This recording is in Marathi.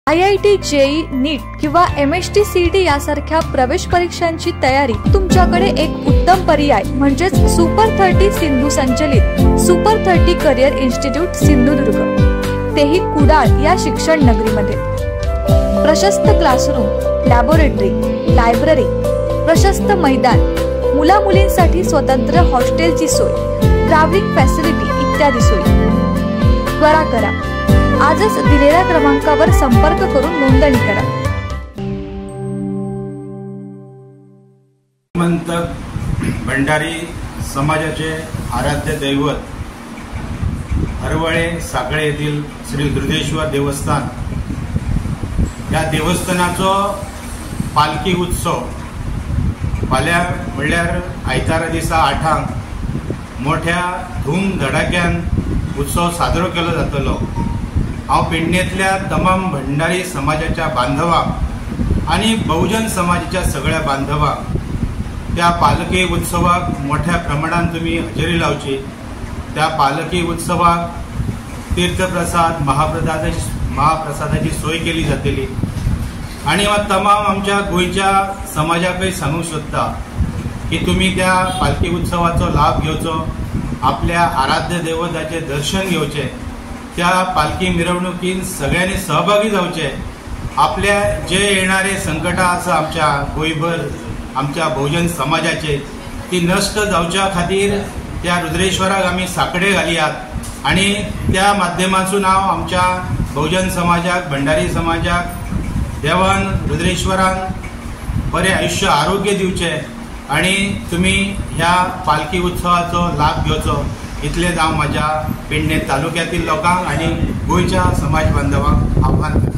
IIT, JEE, नीट किंवा MST CET यासारख्या प्रवेश परीक्षांची तयारी तुमच्याकडे एक उत्तम पर्याय म्हणजेच सुपर 30 सिंधू संचलित सुपर 30 करिअर इन्स्टिट्यूट सिंधुदुर्ग, तेही कुडाळ या शिक्षण नगरीमध्ये। प्रशस्त क्लासरूम, लॅबोरेटरी, लायब्ररी, प्रशस्त मैदान, मुला मुलींसाठी स्वतंत्र हॉस्टेलची सोय, ट्रॅव्हलिंग फॅसिलिटी इत्यादी सोयी। त्वरा करा, आजच दिलेल्या क्रमांकावर संपर्क करून नोंदणी करा। श्रीमंत भंडारी समाजाचे आराध्य दैवत हरवळे साखळे येथील श्री दुर्गेश्वर देवस्थान या देवस्थानाचो पालखी उत्सव फाल्यां म्हणल्यार आयतारा दिसा 8 मोठ्या धूम धडाक्यान उत्सव साजरो केलो जातलो। हांव पेडणेंतल्या तमाम भंडारी समाजाच्या बांधवांक आणि बहुजन समाजाच्या सगळ्या बांधवांक त्या पालखी उत्सवाक मोठ्या प्रमाणात तुम्ही हजेरी लावची। त्या पालखी उत्सवाक तीर्थप्रसाद महाप्रसादाची सोय केली जातली आणि तमाम आमच्या गोयच्या समाजाकय सांगूंक सोदता की तुम्ही त्या पालखी उत्सवाचो लाभ घेवचो, आपल्या आराध्य दैवताचे दर्शन घेवचे, त्या पालखी मिरवणुकीन सगळ्यांनी सहभागी जावचे। आपल्या जे येणारे संकटां आसा आमच्या गोयभर आमच्या बहुजन समाजाचे ती नष्ट जावच्या खातीर त्या रुद्रेश्वराक आमी साकडे घालयात आणि त्या माध्यमातून हांव आमच्या बहुजन समाजाक भंडारी समाजाक देवान रुद्रेश्वरान बरे आयुष्य आरोग्य दिवचे आणि तुम्ही ह्या पालखी उत्सवाचो लाभ घेवचो इतलेच हांव म्हाज्या पेडणे तालुक्यातील लोकांक आणि गोयच्या समाज बांधवांक आव्हान